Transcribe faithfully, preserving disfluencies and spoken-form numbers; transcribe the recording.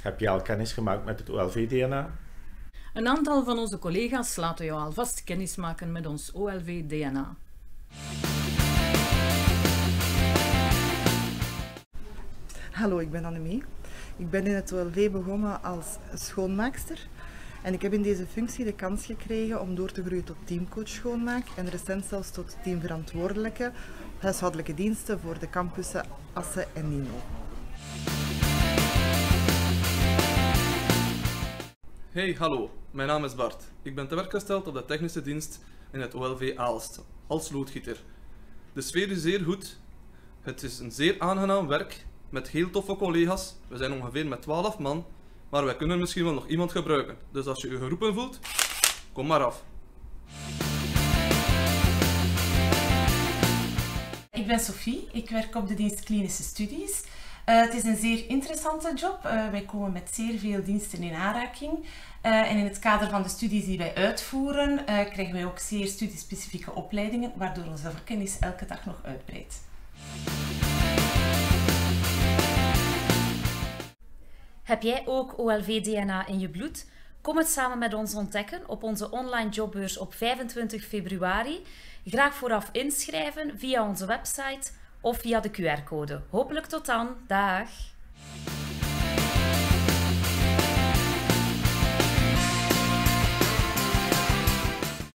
Heb je al kennis gemaakt met het O L V D N A? Een aantal van onze collega's laten jou alvast kennis maken met ons O L V D N A. Hallo, ik ben Annemie. Ik ben in het O L V begonnen als schoonmaakster. En ik heb in deze functie de kans gekregen om door te groeien tot teamcoach schoonmaak en recent zelfs tot teamverantwoordelijke huishoudelijke diensten voor de campussen Assen en Nino. Hey, hallo. Mijn naam is Bart. Ik ben te werk gesteld op de technische dienst in het O L V Aalst als loodgieter. De sfeer is zeer goed. Het is een zeer aangenaam werk met heel toffe collega's. We zijn ongeveer met twaalf man, maar wij kunnen misschien wel nog iemand gebruiken. Dus als je je geroepen voelt, kom maar af. Ik ben Sophie, ik werk op de dienst Klinische Studies. Uh, het is een zeer interessante job. Uh, wij komen met zeer veel diensten in aanraking. Uh, en in het kader van de studies die wij uitvoeren, uh, krijgen wij ook zeer studiespecifieke opleidingen, waardoor onze vakkennis elke dag nog uitbreidt. Heb jij ook O L V D N A in je bloed? Kom het samen met ons ontdekken op onze online jobbeurs op vijfentwintig februari. Graag vooraf inschrijven via onze website of via de Q R-code. Hopelijk tot dan. Dag!